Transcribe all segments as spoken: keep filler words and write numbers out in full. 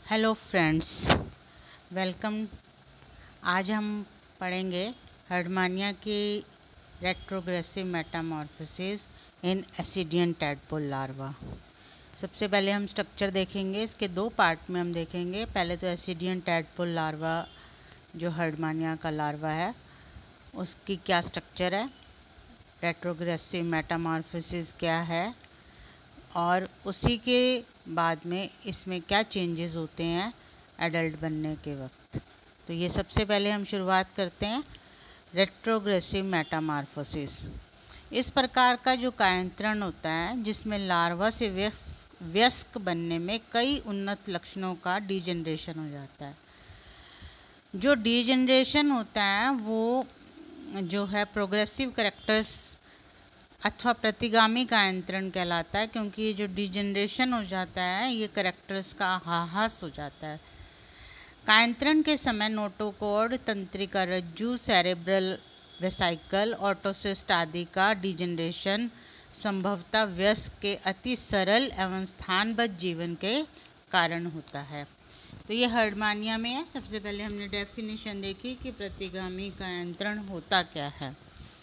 Hello friends, welcome. आज हम पढ़ेंगे हर्डमानिया की retrogressive metamorphosis in ascidian tadpole larva. सबसे पहले हम स्ट्रक्चर देखेंगे। इसके दो पार्ट में हम देखेंगे। पहले तो एसिडियन टैडपोल लार्वा जो हर्डमानिया का लार्वा है उसकी क्या स्ट्रक्चर है, रेट्रोग्रेसिव मेटामॉर्फोसिस क्या है, और उसी के बाद में इसमें क्या चेंजेस होते हैं एडल्ट बनने के वक्त। तो ये सबसे पहले हम शुरुआत करते हैं रेट्रोग्रेसिव मेटामॉर्फोसिस। इस प्रकार का जो कायांतरण होता है जिसमें लार्वा से व्यस्क व्यस्क बनने में कई उन्नत लक्षणों का डीजनरेशन हो जाता है। जो डीजनरेशन होता है वो जो है प्रोग्रेसिव कैरेक्टर्स अथवा प्रतिगामी कायांतरण कहलाता है, क्योंकि ये जो डिजनरेशन हो जाता है ये कैरेक्टर्स का ह्रास हो जाता है। कायांतरण के समय नोटोकॉर्ड, तंत्रिका रज्जु, सेरेब्रल वेसाइकल, ऑटोसिस्ट आदि का डिजनरेशन संभवतः वयस्क के अति सरल एवं स्थानबद्ध जीवन के कारण होता है। तो ये हर्डमानिया में है। सबसे पहले हमने डेफिनेशन देखी कि प्रतिगामी कायांतरण होता क्या है।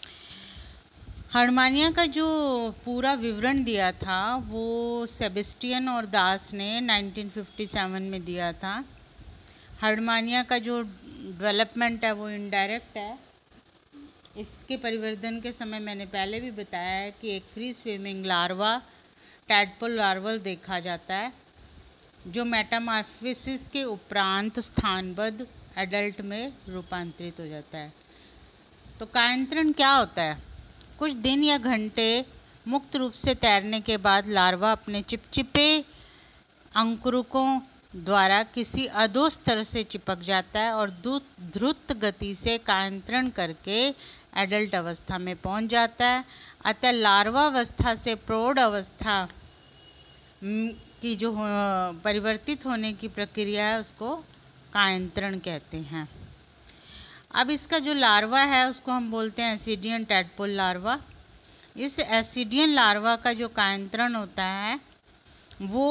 हर्डमानिया का जो पूरा विवरण दिया था वो सेबेस्टियन और दास ने नाइनटीन फिफ्टी सेवन में दिया था। हर्डमानिया का जो डेवलपमेंट है वो इनडायरेक्ट है। इसके परिवर्तन के समय मैंने पहले भी बताया है कि एक free swimming larva tadpole larval देखा जाता है जो मेटामॉर्फोसिस के उपरांत स्थानबद्ध एडल्ट में रूपांतरित हो जाता है। तो कायांतरण क्या होता है? कुछ दिन या घंटे मुक्त रूप से तैरने के बाद लार्वा अपने चिपचिपे अंकुरकों द्वारा किसी अधो स्तर से चिपक जाता है और द्रुत गति से कायांतरण करके एडल्ट अवस्था में पहुंच जाता है। अतः लार्वा अवस्था से प्रौढ़ अवस्था की जो परिवर्तित होने की प्रक्रिया है उसको कायांतरण कहते हैं। अब इसका जो लार्वा है उसको हम बोलते हैं एसिडियन टैडपोल लार्वा। इस एसिडियन लार्वा का जो कायांतरण होता है वो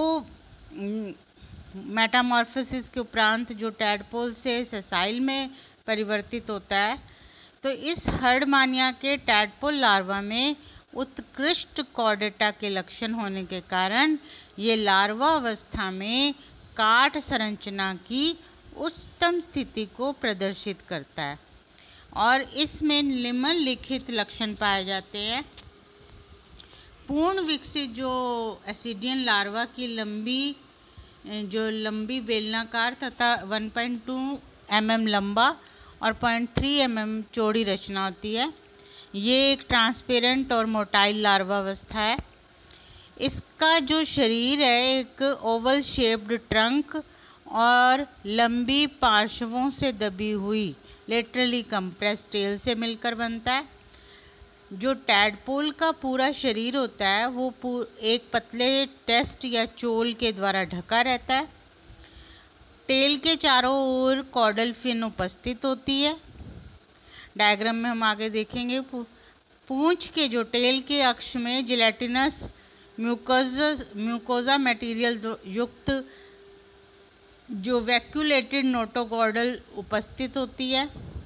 मेटामॉर्फोसिस के उपरांत जो टैडपोल से सेसाइल में परिवर्तित होता है। तो इस हर्डमानिया के टैडपोल लार्वा में उत्कृष्ट कॉर्डेटा के लक्षण होने के कारण ये लार्वा अवस्था में काट संरचना की उच्चतम स्थिति को प्रदर्शित करता है और इसमें निम्नलिखित लक्षण पाए जाते हैं। पूर्ण विकसित जो एसिडियन लार्वा की लंबी जो लंबी बेलनाकार तथा one point two M M लंबा और पॉइंट थ्री एम एम चौड़ी रचना होती है। ये एक ट्रांसपेरेंट और मोटाइल लार्वा अवस्था है। इसका जो शरीर है एक ओवल शेप्ड ट्रंक और लंबी पार्श्वों से दबी हुई लेटरली कंप्रेस टेल से मिलकर बनता है। जो टैडपोल का पूरा शरीर होता है वो एक पतले टेस्ट या चोल के द्वारा ढका रहता है। टेल के चारों ओर कॉर्डल फिन उपस्थित होती है। डायग्राम में हम आगे देखेंगे। पूंछ के जो टेल के अक्ष में जिलेटिनस म्यूकोजा म्यूकोजा मटेरियल युक्त जो वैक्यूलेटेड नोटोकॉर्डल उपस्थित होती है।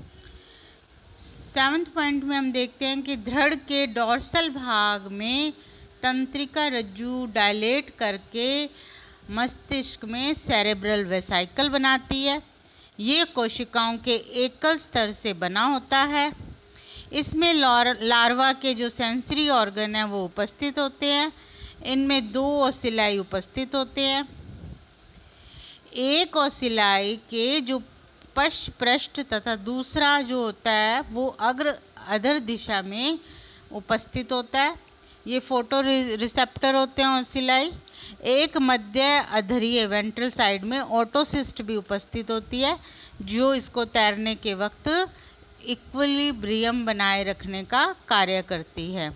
सेवन्थ पॉइंट में हम देखते हैं कि धड़ के डॉर्सल भाग में तंत्रिका रज्जु डायलेट करके मस्तिष्क में सेरेब्रल वेसाइकल बनाती है। ये कोशिकाओं के एकल स्तर से बना होता है। इसमें लार्वा के जो सेंसरी ऑर्गन हैं वो उपस्थित होते हैं। इनमें दो ओसिलाई उपस्थित होते हैं। एक ओसिलाई के जो पश्च पृष्ठ तथा दूसरा जो होता है वो अग्र अधर दिशा में उपस्थित होता है। ये फोटो रिसेप्टर होते हैं ओसिलाई। एक मध्य अधरीय वेंट्रल साइड में ऑटोसिस्ट भी उपस्थित होती है जो इसको तैरने के वक्त इक्विलिब्रियम बनाए रखने का कार्य करती है।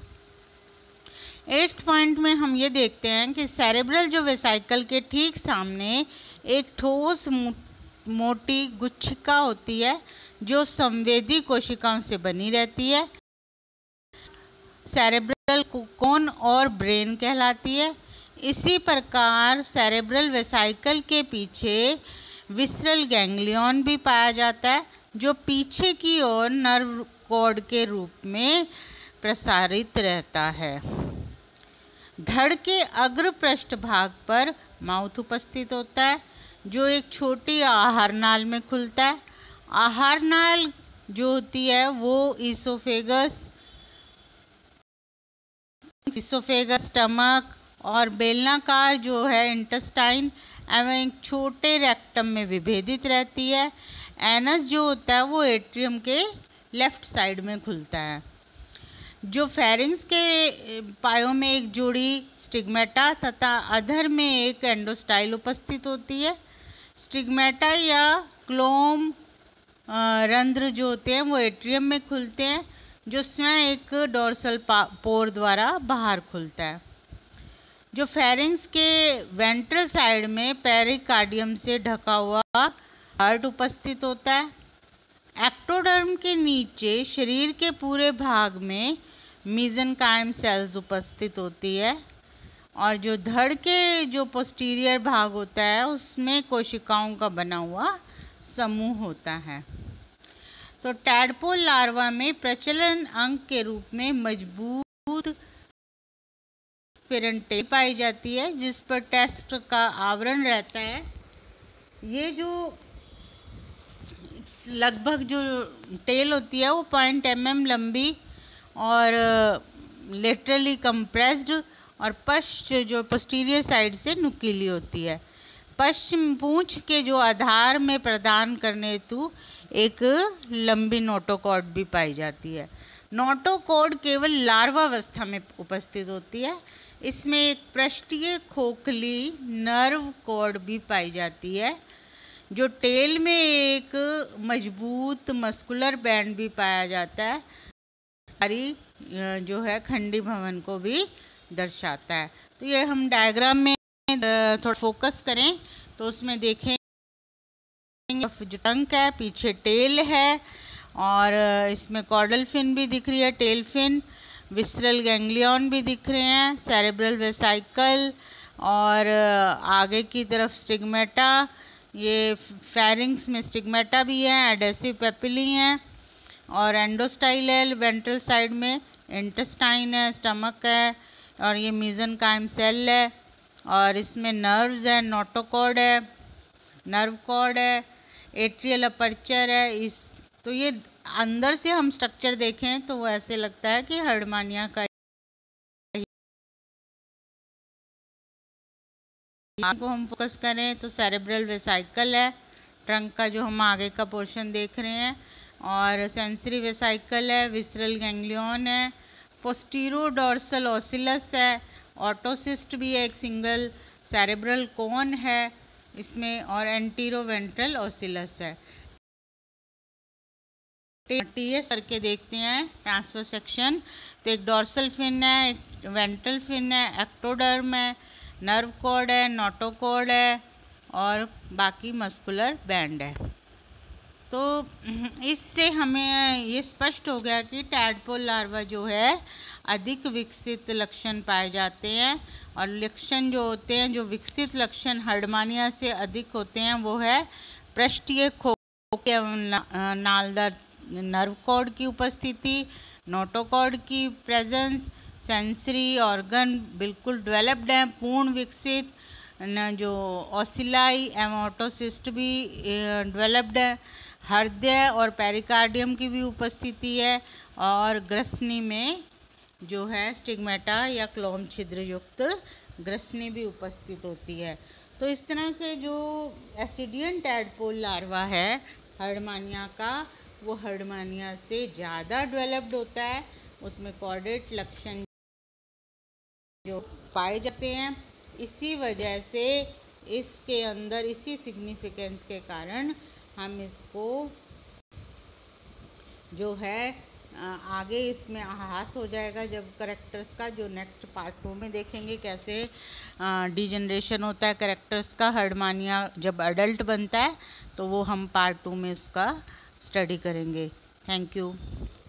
एट्थ पॉइंट में हम ये देखते हैं कि सेरेब्रल जो वेसाइकल के ठीक सामने एक ठोस मोटी गुच्छिका होती है जो संवेदी कोशिकाओं से बनी रहती है। सेरेब्रल कोन और ब्रेन कहलाती है। इसी प्रकार सेरेब्रल वेसाइकल के पीछे विसरल गैंग्लियन भी पाया जाता है, जो पीछे की ओर नर्व कॉर्ड के रूप में प्रसारित रहता है। धड़ के अग्र पृष्ठ भाग पर माउथ उपस्थित होता है, जो एक छोटी आहार नाल में खुलता है। आहार नाल जो होती है वो इसोफेगस इसोफेगस स्टमक और बेलनाकार जो है इंटेस्टाइन एवं एक छोटे रेक्टम में विभेदित रहती है। एनस जो होता है वो एट्रियम के लेफ्ट साइड में खुलता है। जो फेरिंग्स के पायों में एक जोड़ी स्टिग्मेटा तथा अधर में एक एंडोस्टाइल उपस्थित होती है। स्टिग्मेटा या क्लोम रंध्र जो होते हैं वो एट्रियम में खुलते हैं, जो स्वयं एक डोर्सल पोर द्वारा बाहर खुलता है। जो फेरिंग्स के वेंट्रल साइड में पेरिकार्डियम से ढका हुआ हार्ट उपस्थित होता है। एक्टोडर्म के नीचे शरीर के पूरे भाग में मीजेनकाइम सेल्स उपस्थित होती है और जो धड़ के जो पोस्टीरियर भाग होता है उसमें कोशिकाओं का बना हुआ समूह होता है। तो टैडपोल लार्वा में प्रचलन अंग के रूप में मजबूत पेरेंटेल पाई जाती है, जिस पर टेस्ट का आवरण रहता है। ये जो लगभग जो टेल होती है वो पॉइंट एम एम लंबी और लेटरली कंप्रेस्ड और पश्च जो पोस्टीरियर साइड से नुकीली होती है। पश्चिम पूंछ के जो आधार में प्रदान करने हेतु एक लंबी नोटोकॉर्ड भी पाई जाती है। नोटोकॉर्ड केवल लार्वावस्था में उपस्थित होती है। इसमें एक पृष्ठीय खोखली नर्व कॉर्ड भी पाई जाती है, जो टेल में एक मजबूत मस्कुलर बैंड भी पाया जाता है। हरी जो है खंडी भवन को भी दर्शाता है। तो ये हम डायग्राम में थोड़ा फोकस करें तो उसमें देखें जो टंक है, पीछे टेल है और इसमें कॉर्डल फिन भी दिख रही है, टेल फिन, विसरल गैंग्लियन भी दिख रहे हैं, सेरेब्रल वेसाइकल और आगे की तरफ स्टिग्मेटा, ये फेरिंग्स में स्टिग्मेटा भी है, एडेसिव पेपिली हैं और एंडोस्टाइल है वेंट्रल साइड में, इंटेस्टाइन है, स्टमक है और ये मीजेनकाइम सेल है और इसमें नर्व्स है, नोटोकॉर्ड है, नर्व कॉर्ड है, एट्रियल अपर्चर है। इस तो ये अंदर से हम स्ट्रक्चर देखें तो वो ऐसे लगता है कि हर्डमानिया का को हम फोकस करें तो सेरेब्रल वेसाइकल है, ट्रंक का जो हम आगे का पोर्शन देख रहे हैं, और सेंसरी वेसाइकल है, विसरल गैंग्लियन है, पोस्टीरो डोर्सल ओसिलस है, ऑटोसिस्ट भी है, एक सिंगल सेरेब्रल कोन है इसमें और एंटीरो वेंट्रल ओसिलस है। टीएस करके देखते हैं ट्रांसफर सेक्शन, तो एक डोर्सल फिन है, एक वेंट्रल फिन है, एक्टोडर्म है, नर्व कॉर्ड है, नोटोकॉर्ड है और बाकी मस्कुलर बैंड है। तो इससे हमें ये स्पष्ट हो गया कि टैडपोल लार्वा जो है अधिक विकसित लक्षण पाए जाते हैं और लक्षण जो होते हैं, जो विकसित लक्षण हर्डमानिया से अधिक होते हैं वो है पृष्ठीय खोखे नालदार नर्व कॉर्ड की उपस्थिति, नोटोकॉर्ड की प्रेजेंस, सेंसरी ऑर्गन बिल्कुल डेवलप्ड हैं, पूर्ण विकसित, न जो ओसिलाई एवं ऑटोसिस्ट भी डेवलप्ड है, हृदय और पेरिकार्डियम की भी उपस्थिति है और ग्रसनी में जो है स्टिग्मेटा या क्लोम छिद्र युक्त ग्रसनी भी उपस्थित होती है। तो इस तरह से जो एसिडियन टैडपोल लार्वा है हर्डमानिया का, वो हर्डमानिया से ज़्यादा डेवलप्ड होता है, उसमें कॉर्डेट लक्षण जो पाए जाते हैं। इसी वजह से इसके अंदर इसी सिग्निफिकेंस के कारण हम इसको जो है आगे इसमें आभास हो जाएगा जब करेक्टर्स का, जो नेक्स्ट पार्ट टू में देखेंगे कैसे डिजनरेशन होता है करेक्टर्स का। हर्डमानिया जब अडल्ट बनता है तो वो हम पार्ट टू में इसका स्टडी करेंगे। Thank you.